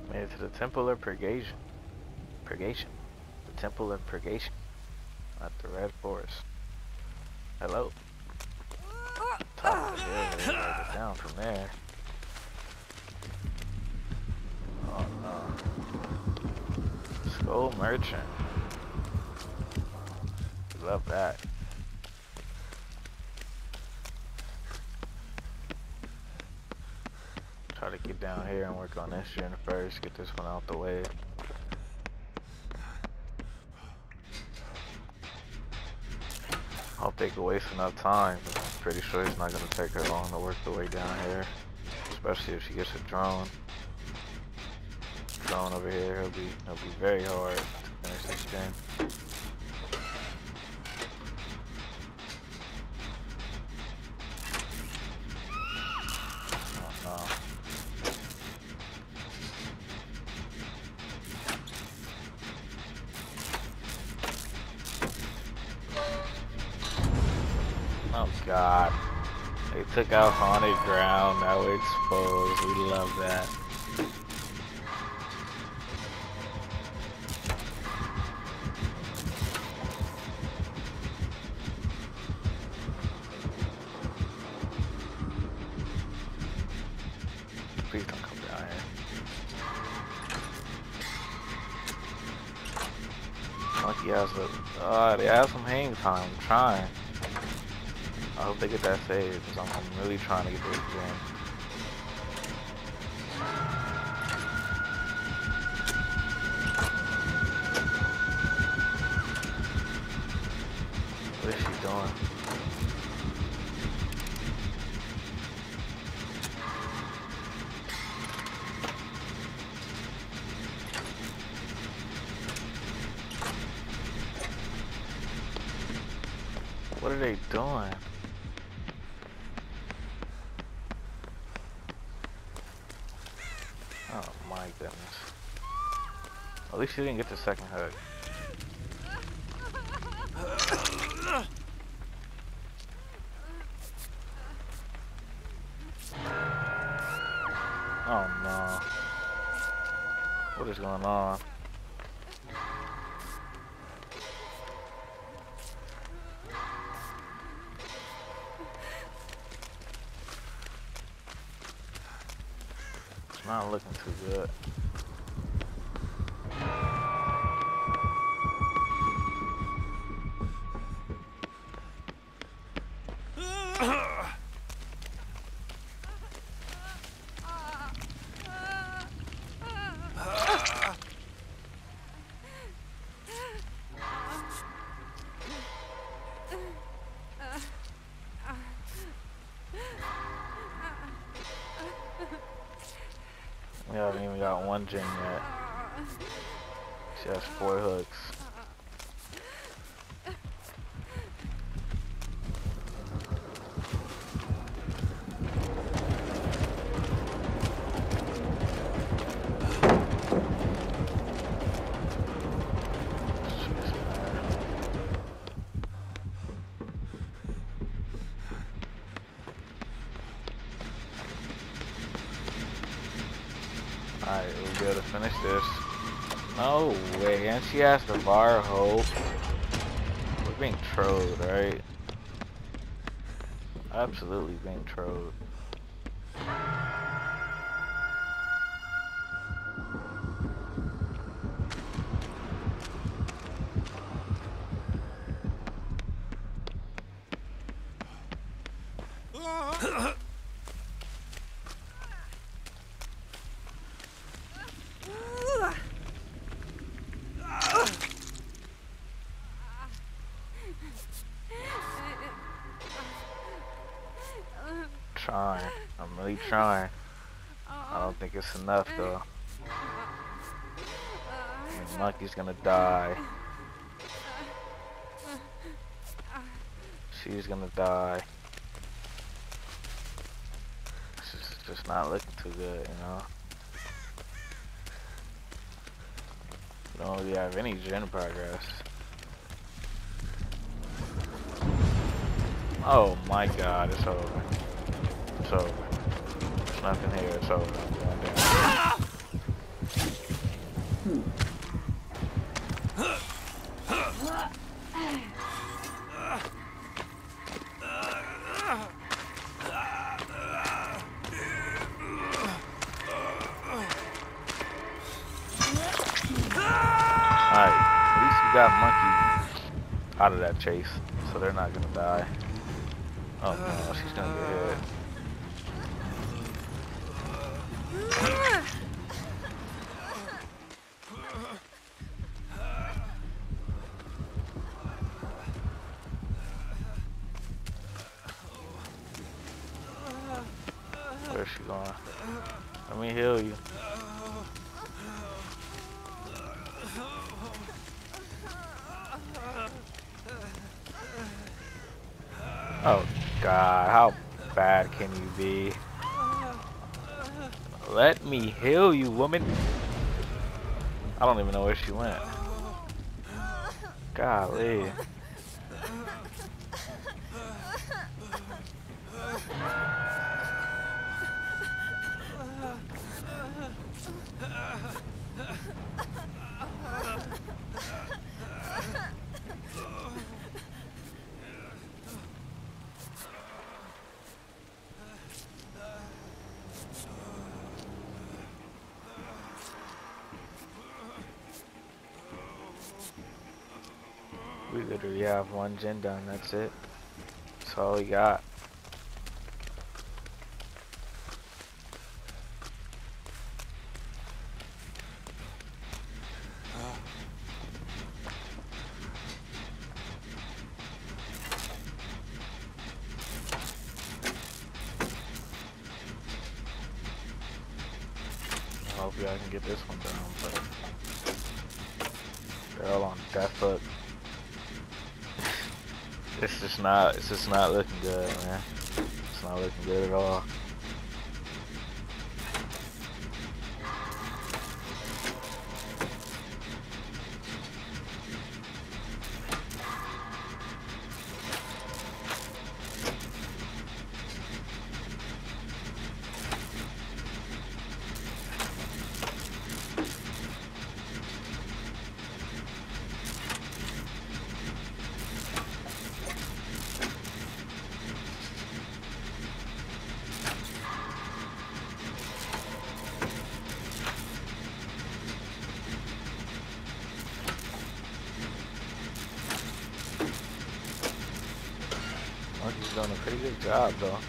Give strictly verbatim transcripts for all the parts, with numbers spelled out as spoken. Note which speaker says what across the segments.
Speaker 1: Made it to the Temple of Purgation. Purgation. The Temple of Purgation. At the Red Forest. Hello. Top of the hill, they write it down from there. Oh no. Skull Merchant. Love that. Try to get down here and work on this gen first, get this one out the way. Hope they can waste enough time, but I'm pretty sure it's not going to take her long to work the way down here. Especially if she gets a drone. Drone over here, it'll be, it'll be very hard to finish this gen. Oh god. They took out haunted ground, now we're exposed. We love that. Please don't come down here. Monkey has a uh they have some hang time, I'm trying. I hope they get that saved, because I'm, I'm really trying to get this gen. What is she doing? What are they doing? Oh my goodness. At least she didn't get the second hug. Oh no. What is going on? It's not looking too good. We haven't even got one gen yet. She has four hooks. Alright, we'll be able to finish this. No way, and she has the bar hope. We're being trolled, right? Absolutely being trolled. Trying. I'm really trying. I don't think it's enough though. The monkey's gonna die. She's gonna die. This is just not looking too good, you know. We don't really have any gen progress. Oh my god, it's over. It's over. There's nothing here, it's over. I'm going down. got Monkey out of that chase, so they're not gonna die. Oh no, she's gonna get hit. Where's she going? Let me heal you. Oh God, how bad can you be? Let me heal you, woman. I don't even know where she went. Golly. We literally have one gen done, that's it. That's all we got. Hopefully I can get this one down, but they're all on death hook. It's just not, it's just not looking good, man. It's not looking good at all. Monkey's doing a pretty good job, though.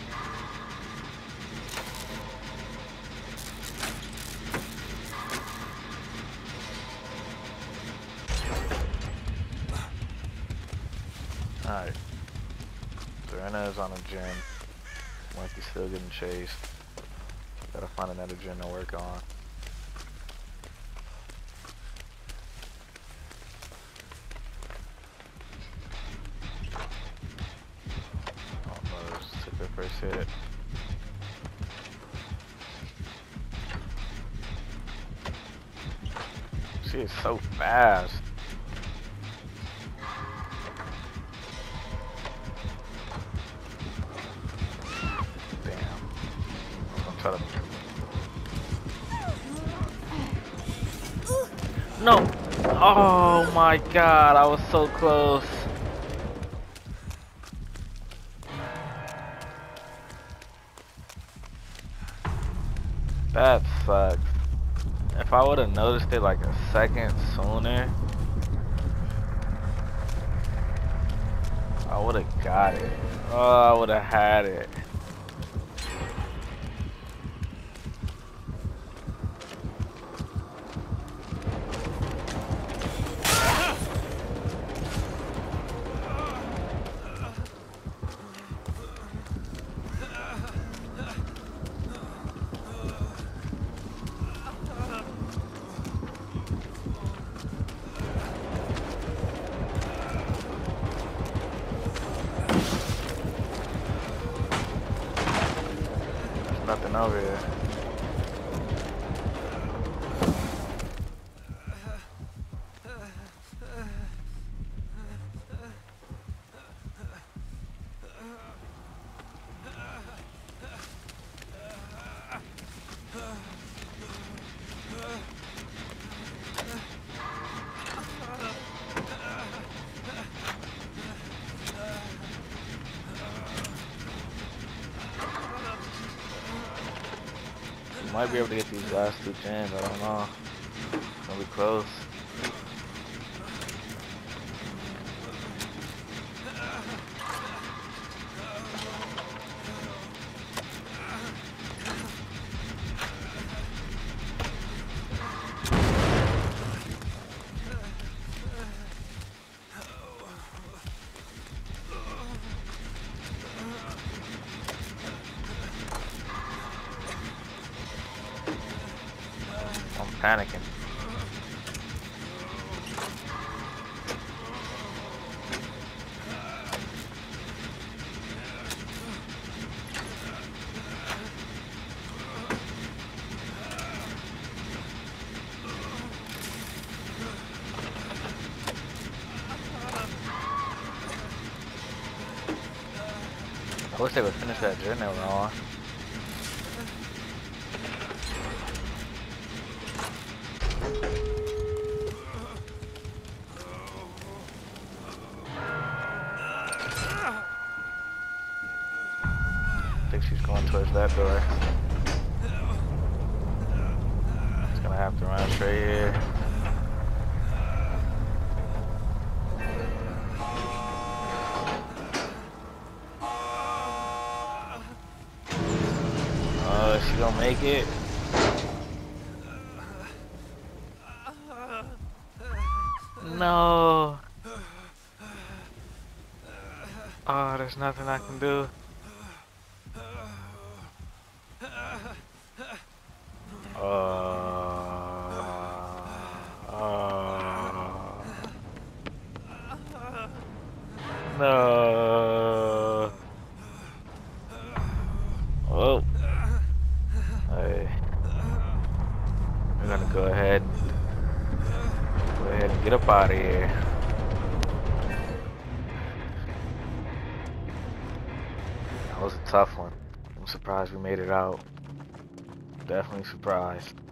Speaker 1: Alright. Serena is on a gen. Monkey's still getting chased. Gotta find another gen to work on. First hit. She is so fast. Damn. I'm trying to. No. Oh my God! I was so close. That sucks. If I would have noticed it like a second sooner, I would have got it. Oh, I would have had it. Nothing over here. Might be able to get these last two gens, I don't know. It's gonna be close. panicking. I wish they would finish that journey we're on. I think she's going towards that door. It's gonna have to run straight here. Oh, she gonna make it? No. Oh, there's nothing I can do. Uh, uh, no. Oh. Hey. We're gonna go ahead. Go ahead and get up out of here. That was a tough one. I'm surprised we made it out. Definitely surprised.